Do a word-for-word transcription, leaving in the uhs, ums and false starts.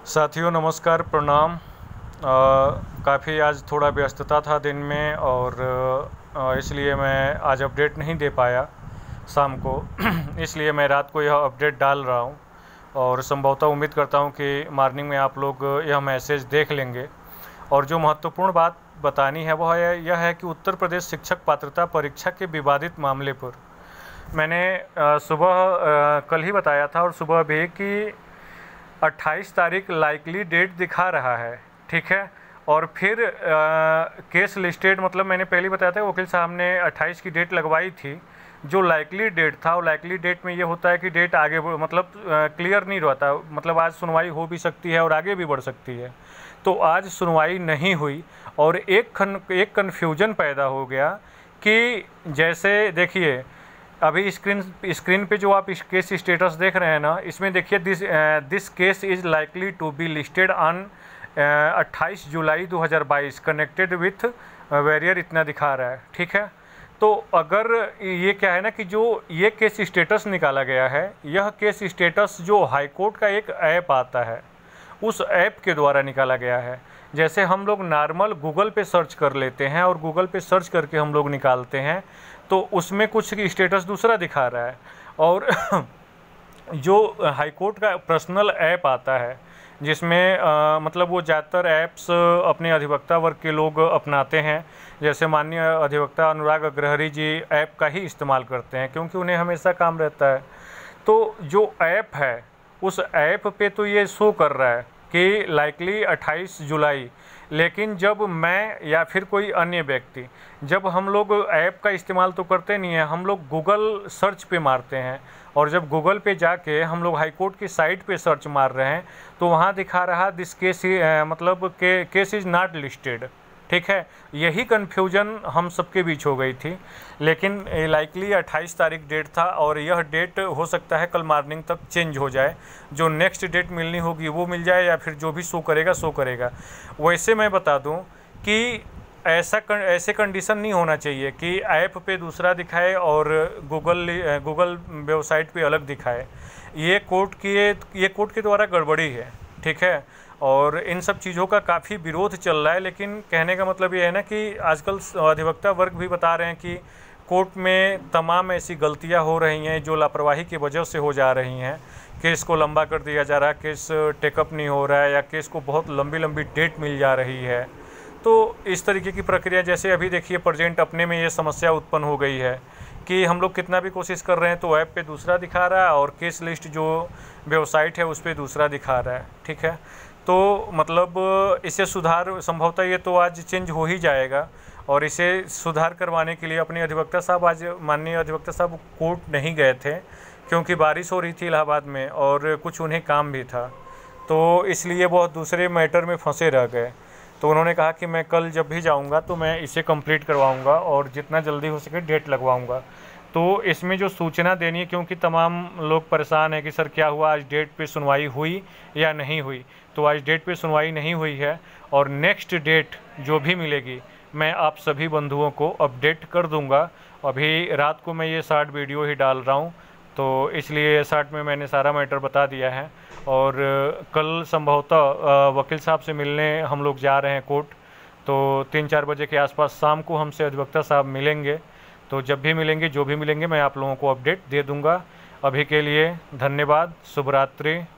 साथियों नमस्कार, प्रणाम। काफ़ी आज थोड़ा व्यस्तता था दिन में और अ, इसलिए मैं आज अपडेट नहीं दे पाया शाम को इसलिए मैं रात को यह अपडेट डाल रहा हूँ और संभवतः उम्मीद करता हूँ कि मॉर्निंग में आप लोग यह मैसेज देख लेंगे। और जो महत्वपूर्ण बात बतानी है वह यह है कि उत्तर प्रदेश शिक्षक पात्रता परीक्षा के विवादित मामले पर मैंने अ, सुबह अ, कल ही बताया था और सुबह भी कि अट्ठाईस तारीख लाइकली डेट दिखा रहा है, ठीक है। और फिर आ, केस लिस्टेड, मतलब मैंने पहले बताया था वकील साहब ने अट्ठाईस की डेट लगवाई थी। जो लाइकली डेट था, और लाइकली डेट में ये होता है कि डेट आगे मतलब क्लियर नहीं रहता, मतलब आज सुनवाई हो भी सकती है और आगे भी बढ़ सकती है। तो आज सुनवाई नहीं हुई और एक खन एक कन्फ्यूजन पैदा हो गया कि जैसे देखिए अभी स्क्रीन स्क्रीन पे जो आप इस केस स्टेटस देख रहे हैं ना, इसमें देखिए this this case is likely to be listed on अट्ठाईस जुलाई दो हज़ार बाईस कनेक्टेड विथ वेरियर, इतना दिखा रहा है, ठीक है। तो अगर ये क्या है ना कि जो ये केस स्टेटस निकाला गया है, यह केस स्टेटस जो हाई कोर्ट का एक ऐप आता है उस ऐप के द्वारा निकाला गया है। जैसे हम लोग नॉर्मल गूगल पे सर्च कर लेते हैं और गूगल पे सर्च करके हम लोग निकालते हैं, तो उसमें कुछ स्टेटस दूसरा दिखा रहा है। और जो हाई कोर्ट का पर्सनल ऐप आता है जिसमें आ, मतलब वो ज़्यादातर ऐप्स अपने अधिवक्ता वर्ग के लोग अपनाते हैं, जैसे माननीय अधिवक्ता अनुराग अग्रहरी जी ऐप का ही इस्तेमाल करते हैं क्योंकि उन्हें हमेशा काम रहता है। तो जो ऐप है उस ऐप पे तो ये शो कर रहा है कि लाइकली अट्ठाईस जुलाई, लेकिन जब मैं या फिर कोई अन्य व्यक्ति, जब हम लोग ऐप का इस्तेमाल तो करते नहीं है, हम लोग गूगल सर्च पे मारते हैं और जब गूगल पे जाके हम लोग हाई कोर्ट की साइट पे सर्च मार रहे हैं तो वहाँ दिखा रहा दिस केस मतलब के केस इज़ नॉट लिस्टेड, ठीक है। यही कन्फ्यूजन हम सबके बीच हो गई थी, लेकिन लाइकली अट्ठाईस तारीख डेट था और यह डेट हो सकता है कल मॉर्निंग तक चेंज हो जाए, जो नेक्स्ट डेट मिलनी होगी वो मिल जाए या फिर जो भी शो करेगा शो करेगा। वैसे मैं बता दूं कि ऐसा ऐसे कंडीशन नहीं होना चाहिए कि ऐप पे दूसरा दिखाए और गूगल गूगल वेबसाइट पे अलग दिखाए। ये कोर्ट की ये कोर्ट के द्वारा गड़बड़ी है, ठीक है। और इन सब चीज़ों का काफ़ी विरोध चल रहा है, लेकिन कहने का मतलब ये है ना कि आजकल अधिवक्ता वर्ग भी बता रहे हैं कि कोर्ट में तमाम ऐसी गलतियां हो रही हैं जो लापरवाही की वजह से हो जा रही हैं। केस को लंबा कर दिया जा रहा है, केस टेकअप नहीं हो रहा है या केस को बहुत लंबी लंबी डेट मिल जा रही है। तो इस तरीके की प्रक्रिया, जैसे अभी देखिए प्रेजेंट अपने में ये समस्या उत्पन्न हो गई है कि हम लोग कितना भी कोशिश कर रहे हैं तो ऐप पे दूसरा दिखा रहा है और केस लिस्ट जो वेबसाइट है उस पर दूसरा दिखा रहा है, ठीक है। तो मतलब इसे सुधार संभवतः ये तो आज चेंज हो ही जाएगा और इसे सुधार करवाने के लिए अपने अधिवक्ता साहब, आज माननीय अधिवक्ता साहब कोर्ट नहीं गए थे क्योंकि बारिश हो रही थी इलाहाबाद में और कुछ उन्हें काम भी था, तो इसलिए बहुत दूसरे मैटर में फंसे रह गए। तो उन्होंने कहा कि मैं कल जब भी जाऊंगा तो मैं इसे कंप्लीट करवाऊंगा और जितना जल्दी हो सके डेट लगवाऊंगा। तो इसमें जो सूचना देनी है, क्योंकि तमाम लोग परेशान हैं कि सर क्या हुआ, आज डेट पे सुनवाई हुई या नहीं हुई। तो आज डेट पे सुनवाई नहीं हुई है और नेक्स्ट डेट जो भी मिलेगी मैं आप सभी बंधुओं को अपडेट कर दूंगा। अभी रात को मैं ये शॉर्ट वीडियो ही डाल रहा हूँ, तो इसलिए शॉर्ट में मैंने सारा मैटर बता दिया है। और कल संभवतः वकील साहब से मिलने हम लोग जा रहे हैं कोर्ट, तो तीन चार बजे के आसपास शाम को हमसे अधिवक्ता साहब मिलेंगे। तो जब भी मिलेंगे, जो भी मिलेंगे, मैं आप लोगों को अपडेट दे दूंगा। अभी के लिए धन्यवाद, शुभ रात्रि।